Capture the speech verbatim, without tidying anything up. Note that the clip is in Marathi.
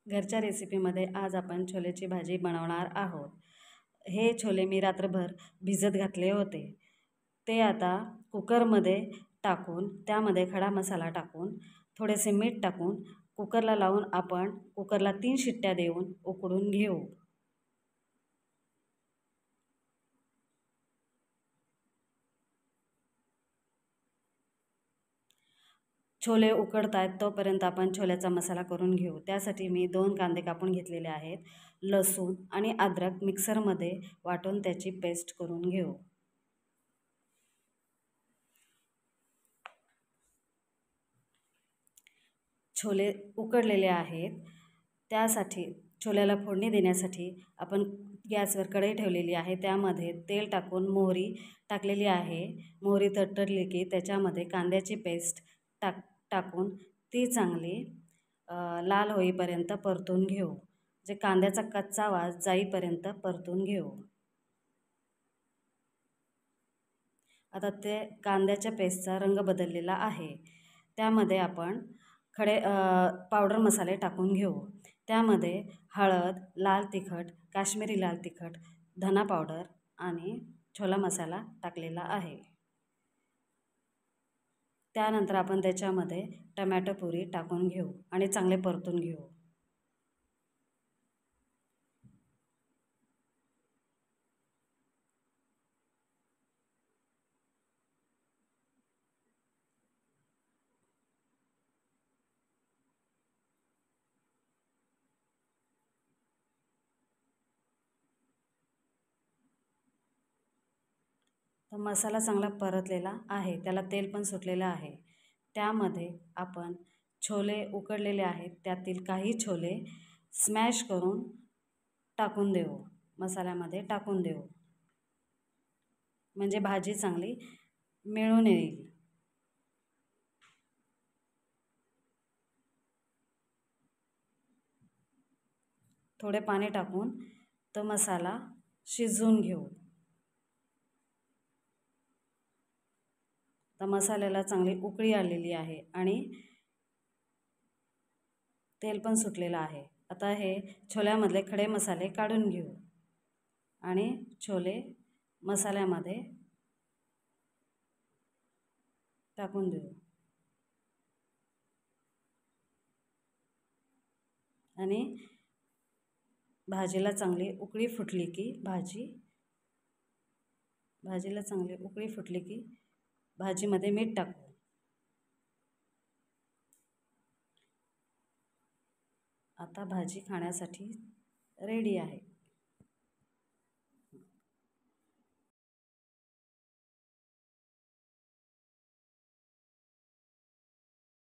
घरच्या रेसिपीमध्ये आज आपण छोलेची भाजी बनवणार आहोत। हे छोले मी रात्रभर भिजत घातले होते। ते आता कुकरमध्ये टाकून त्यामध्ये खडा मसाला टाकून थोडेसे मीठ टाकून कुकरला लावून आपण कुकरला तीन शिट्ट्या देऊन उकडून घेऊ। छोले उकडतायत तोपर्यंत आपण छोल्याचा मसाला करून घेऊ। त्यासाठी मी दोन कांदे कापून घेतलेले आहेत। लसूण आणि अद्रक मिक्सरमध्ये वाटून त्याची पेस्ट करून घेऊ। छोले उकडलेले आहेत। त्यासाठी छोल्याला फोडणी देण्यासाठी आपण गॅसवर कढई ठेवलेली आहे। त्यामध्ये तेल टाकून मोहरी टाकलेली आहे। मोहरी तडतडली की त्याच्यामध्ये कांद्याची पेस्ट टाक टाकून ती चांगली लाल होईपर्यंत परतून घेऊ। जे कांद्याचा कच्चा वास जाईपर्यंत परतून घेऊ। आता ते कांद्याच्या पेस्टचा रंग बदललेला आहे। त्यामध्ये आपण खडे पावडर मसाले टाकून घेऊ। त्यामध्ये हळद, लाल तिखट, काश्मीरी लाल तिखट, धना पावडर आणि छोला मसाला टाकलेला आहे। त्यानंतर आपण त्याच्यामध्ये टमॅटो प्युरी टाकून घेऊ आणि चांगले परतून घेऊ। तर मसाला चांगला परतलेला आहे, त्याला तेल पण सुटलेलं आहे। त्यामध्ये आपण छोले उकडलेले आहेत त्यातील काही छोले स्मॅश करून टाकून देऊ, मसाल्यामध्ये टाकून देऊ, म्हणजे भाजी चांगली मिळून येईल। थोडे पाणी टाकून तो मसाला शिजवून घेऊ। तर मसाल्याला चांगली उकळी आलेली आहे आणि तेल पण सुटलेलं आहे। आता हे छोल्यामधले खडे मसाले काढून घेऊ आणि छोले मसाल्यामध्ये टाकून देऊ आणि भाजीला चांगली उकळी फुटली की भाजी भाजीला चांगली उकळी फुटली की भाजीमध्ये मीठ टाकू। आता भाजी खाण्यासाठी रेडी आहे।